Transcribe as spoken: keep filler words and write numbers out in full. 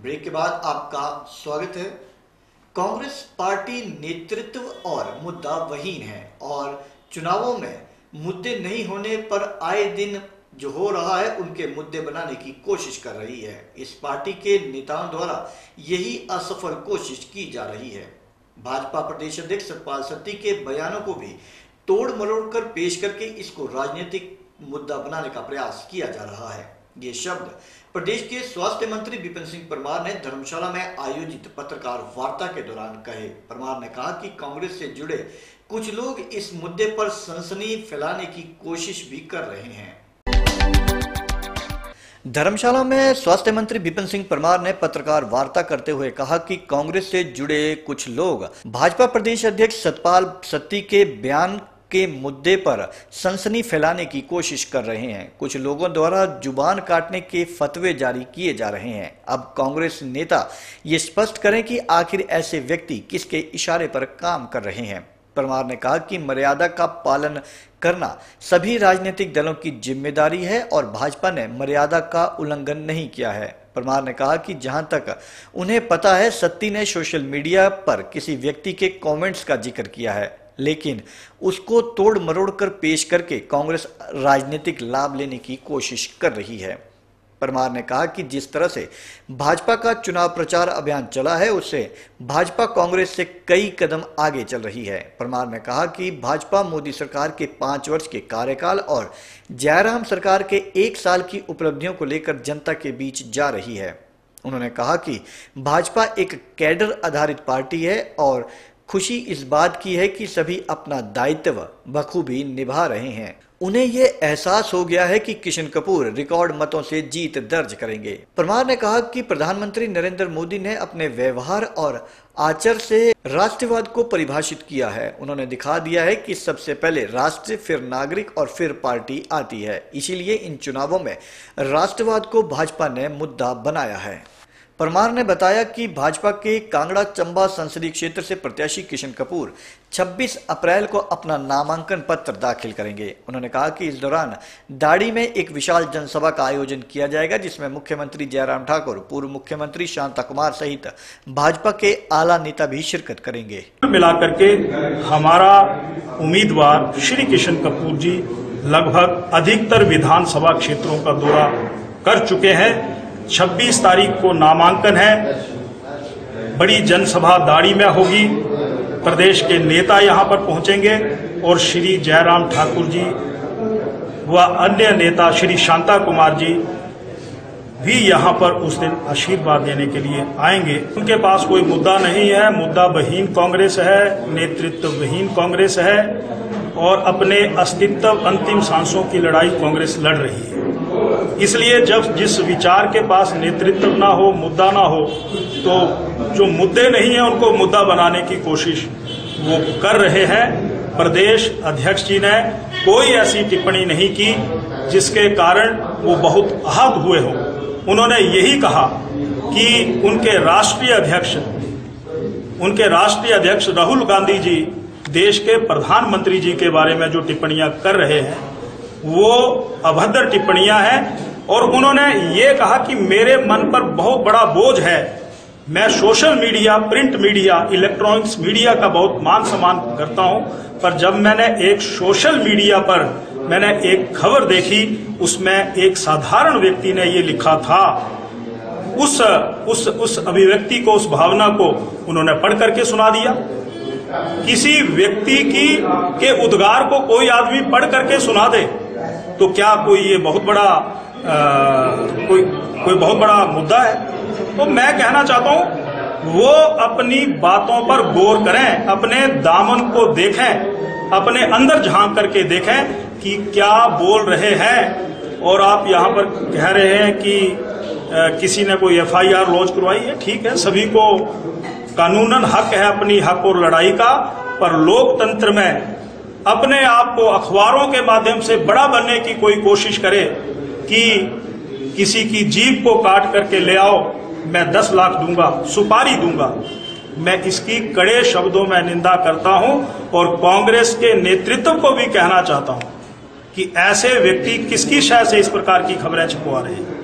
Break के बाद आपका स्वागत है। कांग्रेस पार्टी नेतृत्व और मुद्दा वहीन है और चुनावों में मुद्दे नहीं होने पर आए दिन जो हो रहा है उनके मुद्दे बनाने की कोशिश कर रही है। इस पार्टी के नेताओं द्वारा यही असफल कोशिश की जा रही है। भाजपा प्रदेश अध्यक्ष सतपाल सत्ती के बयानों को भी तोड़ मरोड़ कर पेश करके इसको राजनीतिक मुद्दा बनाने का प्रयास किया जा रहा है। ये शब्द प्रदेश के स्वास्थ्य मंत्री विपिन सिंह परमार ने धर्मशाला में आयोजित पत्रकार वार्ता के दौरान कहे। परमार ने कहा कि कांग्रेस से जुड़े कुछ लोग इस मुद्दे पर सनसनी फैलाने की कोशिश भी कर रहे हैं। धर्मशाला में स्वास्थ्य मंत्री विपिन सिंह परमार ने पत्रकार वार्ता करते हुए कहा कि कांग्रेस से जुड़े कुछ लोग भाजपा प्रदेश अध्यक्ष सतपाल सत्ती के बयान के मुद्दे पर सनसनी फैलाने की कोशिश कर रहे हैं। कुछ लोगों द्वारा जुबान काटने के फतवे जारी किए जा रहे हैं। अब कांग्रेस नेता ये स्पष्ट करें कि आखिर ऐसे व्यक्ति किसके इशारे पर काम कर रहे हैं। परमार ने कहा कि मर्यादा का पालन करना सभी राजनीतिक दलों की जिम्मेदारी है और भाजपा ने मर्यादा का उल्लंघन नहीं किया है। परमार ने कहा कि जहां तक उन्हें पता है सत्ती ने सोशल मीडिया पर किसी व्यक्ति के कमेंट्स का जिक्र किया है, लेकिन उसको तोड़ मरोड़ कर पेश करके कांग्रेस राजनीतिक लाभ लेने की कोशिश कर रही है। परमार ने कहा कि जिस तरह से भाजपा का चुनाव प्रचार अभियान चला है उससे भाजपा कांग्रेस से कई कदम आगे चल रही है। परमार ने कहा कि भाजपा मोदी सरकार के पांच वर्ष के कार्यकाल और जयराम सरकार के एक साल की उपलब्धियों को लेकर जनता के बीच जा रही है। उन्होंने कहा कि भाजपा एक कैडर आधारित पार्टी है और खुशी इस बात की है कि सभी अपना दायित्व बखूबी निभा रहे हैं। उन्हें यह एहसास हो गया है कि किशन कपूर रिकॉर्ड मतों से जीत दर्ज करेंगे। परमार ने कहा कि प्रधानमंत्री नरेंद्र मोदी ने अपने व्यवहार और आचरण से राष्ट्रवाद को परिभाषित किया है। उन्होंने दिखा दिया है कि सबसे पहले राष्ट्र, फिर नागरिक और फिर पार्टी आती है। इसीलिए इन चुनावों में राष्ट्रवाद को भाजपा ने मुद्दा बनाया है। परमार ने बताया कि भाजपा के कांगड़ा चंबा संसदीय क्षेत्र से प्रत्याशी किशन कपूर छब्बीस अप्रैल को अपना नामांकन पत्र दाखिल करेंगे। उन्होंने कहा कि इस दौरान दाड़ी में एक विशाल जनसभा का आयोजन किया जाएगा जिसमें मुख्यमंत्री जयराम ठाकुर, पूर्व मुख्यमंत्री शांता कुमार सहित भाजपा के आला नेता भी शिरकत करेंगे। मिलाकर के हमारा उम्मीदवार श्री किशन कपूर जी लगभग अधिकतर विधानसभा क्षेत्रों का दौरा कर चुके हैं। छब्बीस तारीख को नामांकन है। बड़ी जनसभा दाड़ी में होगी। प्रदेश के नेता यहां पर पहुंचेंगे और श्री जयराम ठाकुर जी व अन्य नेता श्री शांता कुमार जी भी यहां पर उस दिन आशीर्वाद देने के लिए आएंगे। उनके पास कोई मुद्दा नहीं है। मुद्दा विहीन कांग्रेस है, नेतृत्व विहीन कांग्रेस है और अपने अस्तित्व अंतिम सांसों की लड़ाई कांग्रेस लड़ रही है। इसलिए जब जिस विचार के पास नेतृत्व ना हो, मुद्दा ना हो, तो जो मुद्दे नहीं है उनको मुद्दा बनाने की कोशिश वो कर रहे हैं। प्रदेश अध्यक्ष जी ने कोई ऐसी टिप्पणी नहीं की जिसके कारण वो बहुत आहत हुए हों। उन्होंने यही कहा कि उनके राष्ट्रीय अध्यक्ष उनके राष्ट्रीय अध्यक्ष राहुल गांधी जी देश के प्रधानमंत्री जी के बारे में जो टिप्पणियां कर रहे हैं वो अभद्र टिप्पणियां हैं और उन्होंने ये कहा कि मेरे मन पर बहुत बड़ा बोझ है। मैं social media, print media, electronics media का बहुत मान सम्मान करता हूं, पर जब मैंने एक सोशल मीडिया पर मैंने एक खबर देखी उसमें एक साधारण व्यक्ति ने ये लिखा था, उस उस उस अभिव्यक्ति को, उस भावना को उन्होंने पढ़ करके सुना दिया। किसी व्यक्ति की के उद्गार को कोई आदमी पढ़ करके सुना दे तो क्या कोई ये बहुत बड़ा आ, कोई कोई बहुत बड़ा मुद्दा है? तो मैं कहना चाहता हूं वो अपनी बातों पर गौर करें, अपने दामन को देखें, अपने अंदर झांक करके देखें कि क्या बोल रहे हैं। और आप यहाँ पर कह रहे हैं कि आ, किसी ने कोई एफ आई आर लॉन्च करवाई है। ठीक है, सभी को कानूनन हक है अपनी हक और लड़ाई का, पर लोकतंत्र में अपने आप को अखबारों के माध्यम से बड़ा बनने की कोई कोशिश करे कि किसी की जीभ को काट करके ले आओ, मैं दस लाख दूंगा, सुपारी दूंगा, मैं इसकी कड़े शब्दों में निंदा करता हूं और कांग्रेस के नेतृत्व को भी कहना चाहता हूं कि ऐसे व्यक्ति किसकी शय से इस प्रकार की खबरें छपवा रहे हैं।